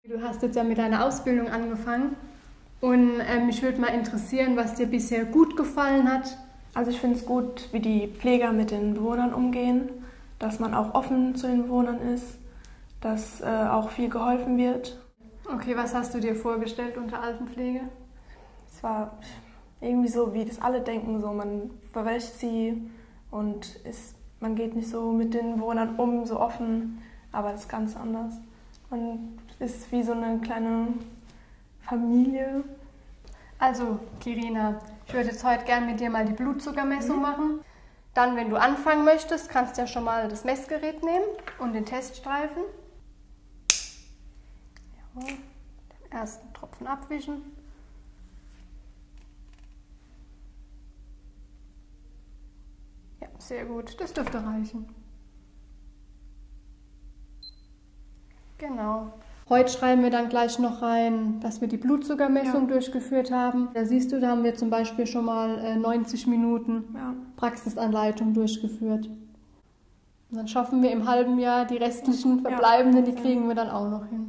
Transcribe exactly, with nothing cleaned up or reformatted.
Du hast jetzt ja mit deiner Ausbildung angefangen und ähm, mich würde mal interessieren, was dir bisher gut gefallen hat. Also ich finde es gut, wie die Pfleger mit den Bewohnern umgehen, dass man auch offen zu den Bewohnern ist, dass äh, auch viel geholfen wird. Okay, was hast du dir vorgestellt unter Altenpflege? Es war irgendwie so, wie das alle denken, so man verwäscht sie und ist, man geht nicht so mit den Bewohnern um, so offen, aber das ist ganz anders. Man ist wie so eine kleine Familie. Also, Kirina, ich würde jetzt heute gerne mit dir mal die Blutzuckermessung mhm. machen. Dann, wenn du anfangen möchtest, kannst du ja schon mal das Messgerät nehmen und den Teststreifen. Jawohl. Den ersten Tropfen abwischen. Ja, sehr gut. Das dürfte reichen. Genau. Heute schreiben wir dann gleich noch rein, dass wir die Blutzuckermessung ja. durchgeführt haben. Da siehst du, da haben wir zum Beispiel schon mal äh, neunzig Minuten ja. Praxisanleitung durchgeführt. Und dann schaffen wir im halben Jahr die restlichen verbleibenden, die kriegen wir dann auch noch hin.